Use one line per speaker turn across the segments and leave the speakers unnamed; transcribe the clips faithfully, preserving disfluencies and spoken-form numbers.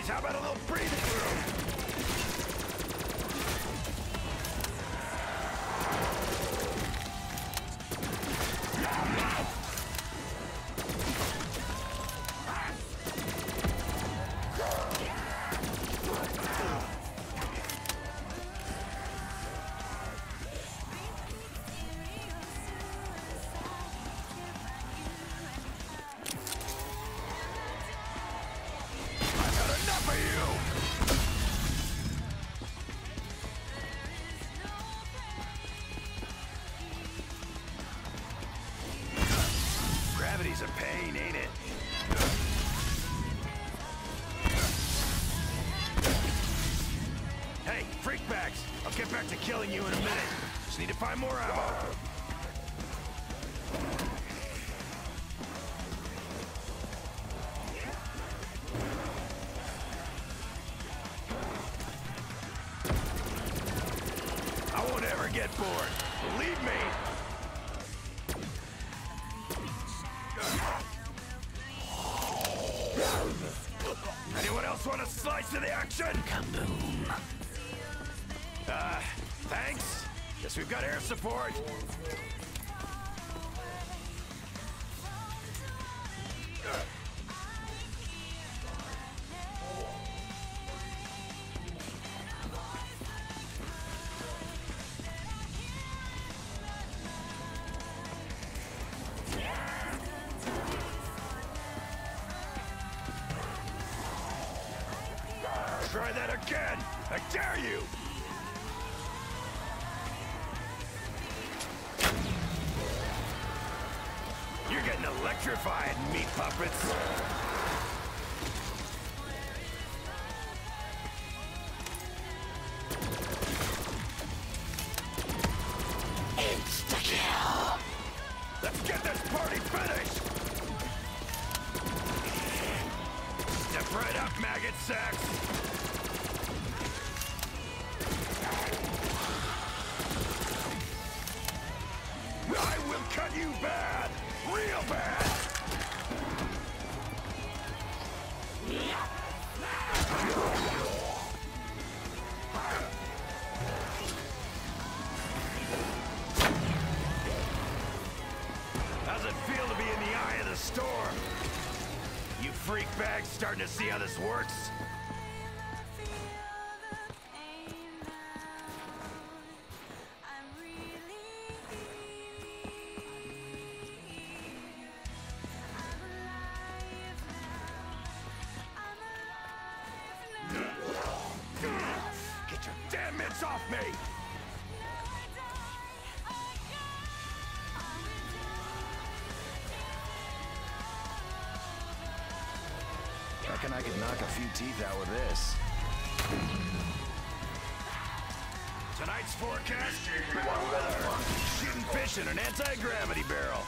How about a little breathing room? Gravity's a pain, ain't it? Hey, freakbacks! I'll get back to killing you in a minute. Just need to find more ammo. I won't ever get bored. Believe me. Anyone else want a slice of the action? Kaboom. Uh, thanks. Guess we've got air support. Try that again! I dare you! You're getting electrified, meat puppets! Insta-kill! Let's get this party finished! Step right up, maggot sacks! I will cut you bad! Real bad! How's it feel to be in the eye of the storm? You freak bags starting to see how this works? Get your damn mitts off me! Reckon I could knock a few teeth out with this. Tonight's forecast? Shooting fish in an anti-gravity barrel.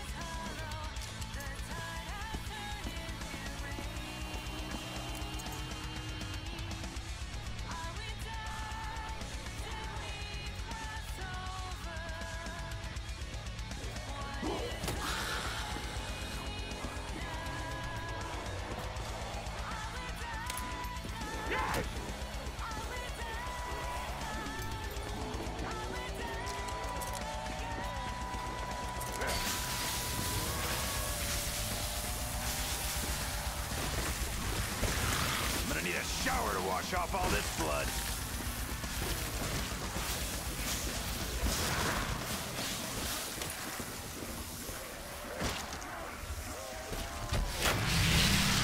I'm gonna need a shower to wash off all this blood.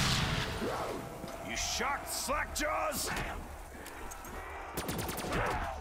You shocked, Slackjaws?